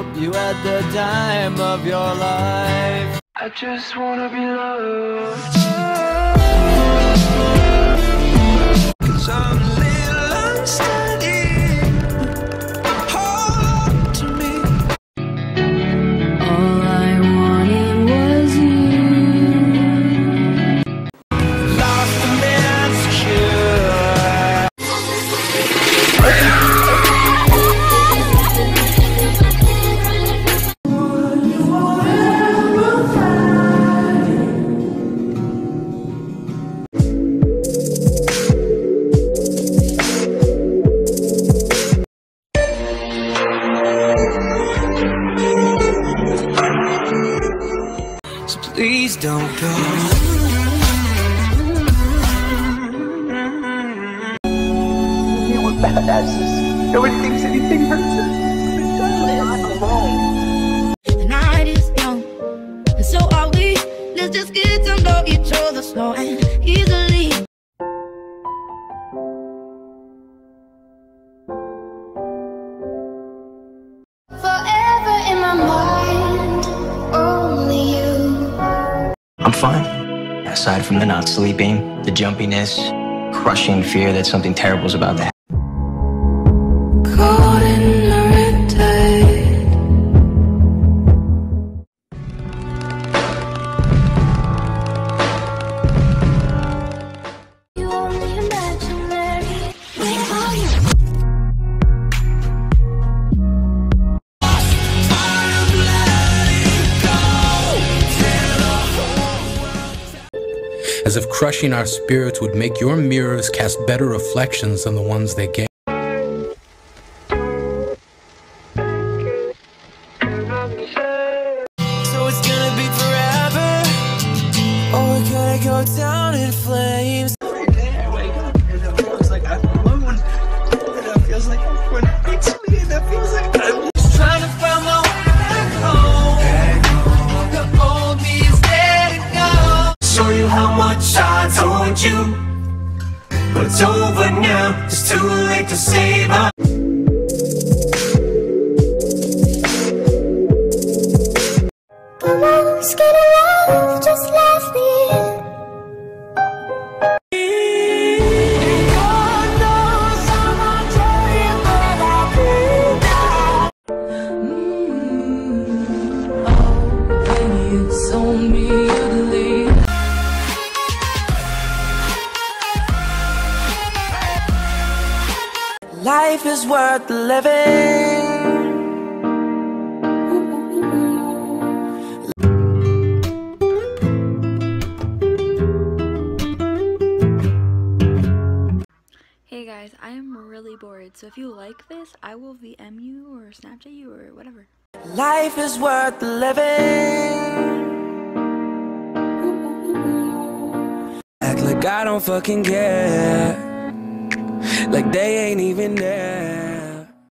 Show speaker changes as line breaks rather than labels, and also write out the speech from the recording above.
You had the time of your life.
I just wanna be loved. 'Cause I'm a little unsteady. Hold on to me.
All I wanted was you.
Lost and insecure. So please don't go.
Badasses. Nobody thinks anything hurts us.
The night is young, and so are we. Let's just get to know each other slow and easily. Forever in my mind, only you.
I'm fine. Aside from the not sleeping, the jumpiness, crushing fear that something terrible is about to happen.
Caught in the red tide. You only imaginary. Where are you?
As if crushing our spirits would make your mirrors cast better reflections than the ones they gave.
So it's gonna be forever, or we're gonna go down in flames.
I wake up and it feels like I'm alone. And it feels like I'm going Italy. And it feels like I'm
Just trying to find my way back home. The old me is letting go. Show you how much I told you, but it's over now. It's too late to save us.
Come on, scared of love, just let me in. God knows I'm not trying, but I could not. Oh, when you told me you'd leave.
Life is worth living.
Hey guys, I am really bored, so if you like this, I will VM you or Snapchat you or whatever.
Life is worth living. Act like I don't fucking care, like they ain't even there.